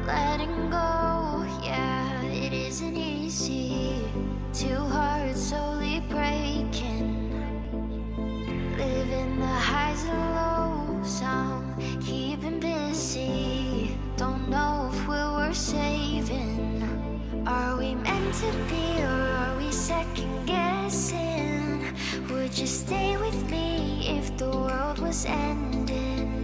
Letting go, yeah, it isn't easy. Two hearts slowly breaking, living the highs and lows. I'm keeping busy. Don't know if we were saving. Are we meant to be, or are we second guessing? Would you stay with me if the world was ending?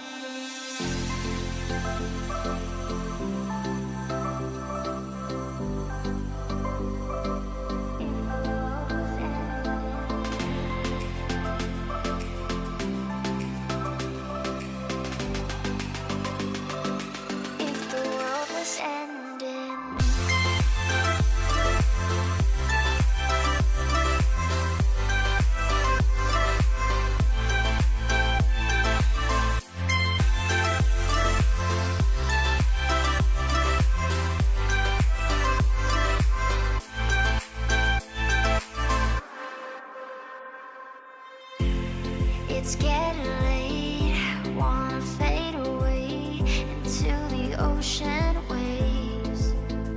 It's getting late, wanna fade away into the ocean waves.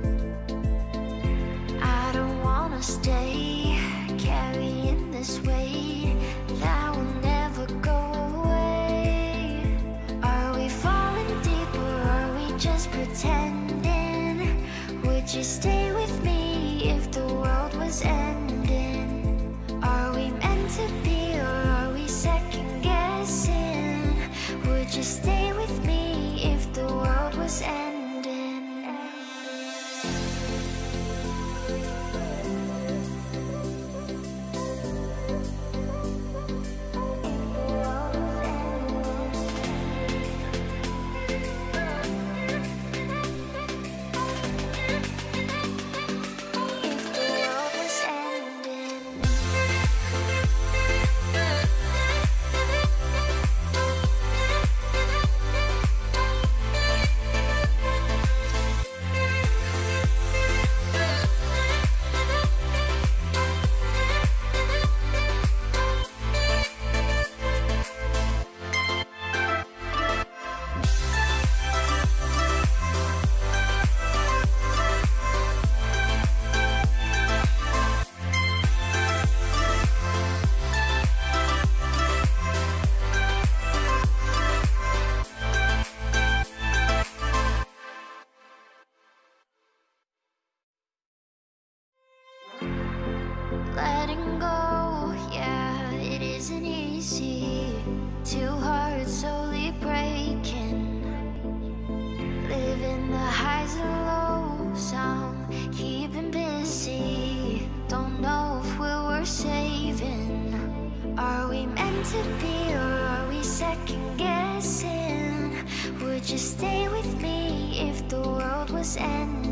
I don't wanna stay carrying this weight that will never go away. Are we falling deep, or are we just pretending? Would you stay with me if the world was ending? Are we meant to be, or are we second guessing? Would you stay with me if the world was ending? Letting go, yeah, it isn't easy. Two hearts slowly breaking, living the highs and lows. I'm keeping busy. Don't know if we were saving. Are we meant to be, or are we second guessing? Would you stay with me if the world was ending?